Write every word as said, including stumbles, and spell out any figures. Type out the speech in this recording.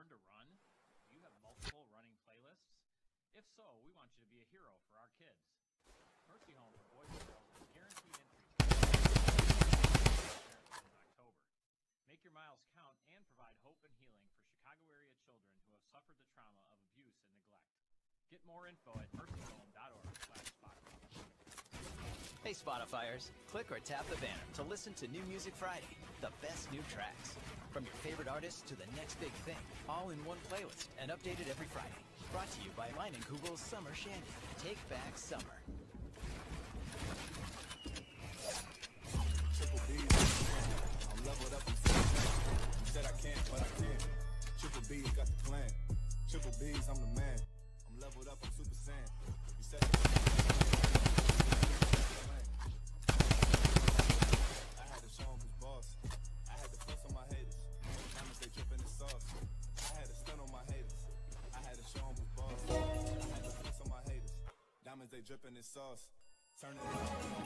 learn to run? Do you have multiple running playlists? If so, we want you to be a hero for our kids. Mercy Home for Boys and Girls is guaranteed entry in October. Make your miles count and provide hope and healing for Chicago area children who have suffered the trauma of abuse and neglect. Get more info at mercy home dot org slash Spotify. Hey Spotifyers, click or tap the banner to listen to New Music Friday, the best new tracks. From your favorite artists to the next big thing, all in one playlist and updated every Friday. Brought to you by mine and Google's Summer Shandy. Take back summer. Triple B's, I'm leveled up and full. You said I can't, but I can. Triple B's got the plan. Triple B's, I'm the man. I'm leveled up, I'm Super Saiyan. You said I had to show him who's boss. I had to flex on my haters. Diamonds, they dripping in sauce. I had to stun on my haters. I had to show him who's boss. I had to flex on my haters. Diamonds, they dripping in sauce. Turn it up.